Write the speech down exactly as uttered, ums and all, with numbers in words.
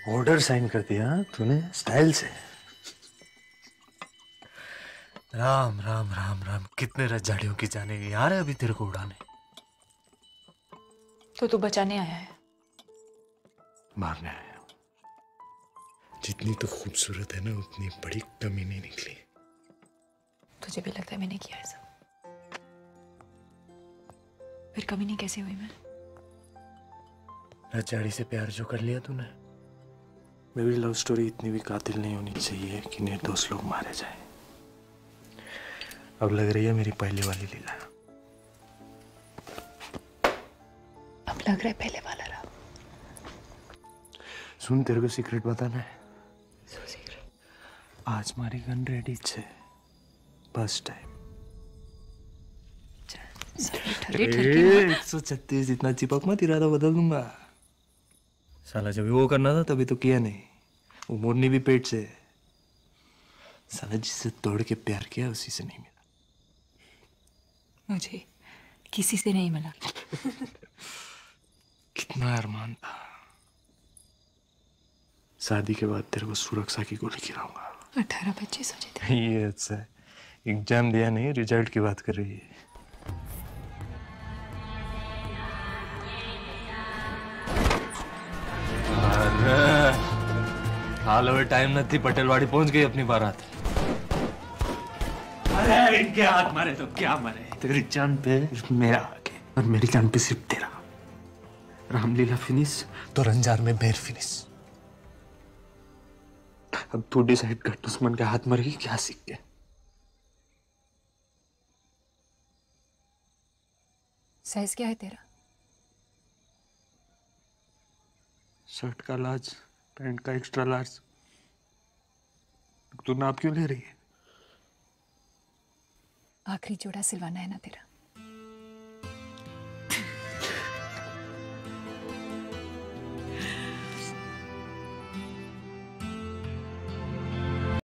Order sign कर दिया तूने स्टाइल से। राम राम राम राम, कितने रज्जाड़ियों की जाने की यार है अभी तेरे को उड़ाने। तो तू बचाने आया है? मारने आया हूं। जितनी तो खूबसूरत है ना उतनी बड़ी कमी नहीं निकली। तुझे भी लगता है मैंने किया है सब? फिर कमी नहीं कैसे हुई मैं? रज्जाड़ी से प्यार जो कर लिया तूने। मेरी लव स्टोरी इतनी भी कातिल नहीं होनी चाहिए कि निर्दोष लोग मारे जाए। अब लग रही है मेरी पहले वाली लीला। अब लग रहा है पहले वाला रहा। सुन, तेरे को सीक्रेट बताना है। So secret. आज मारी गन रेडी छे फर्स्ट टाइम। एक सौ छत्तीस इतना चिपक मत, इरादा बदल दूंगा। साला जब वो करना था तभी तो किया नहीं। वो मोरनी भी पेट से। साला जिससे तोड़ के प्यार किया उसी से नहीं मिला। मुझे किसी से नहीं मिला। कितना अरमान था। शादी के बाद तेरे को सुरक्षा की गोली खिलाऊंगा। अठारह पच्चीस हो जाते। ये अच्छा है। एग्जाम दिया नहीं, रिजल्ट की बात कर रही है। हाल હવે टाइम नहीं, पटेलवाड़ी पहुंच गई अपनी बारात। अरे इनके हाथ मारे तो क्या मारे। तेरी जान पे मेरा आगे और मेरी जान पे सिर्फ तेरा। रामलीला फिनिश तो रंजार में बेर फिनिश। अब तू डिसाइड कर, दुश्मन के हाथ मर गई क्या सीख के। साइज क्या है तेरा? शर्ट का लार्ज, पैंट का एक्स्ट्रा लार्ज। तू नाप क्यों ले रही है? आखिरी जोड़ा सिलवाना है ना तेरा?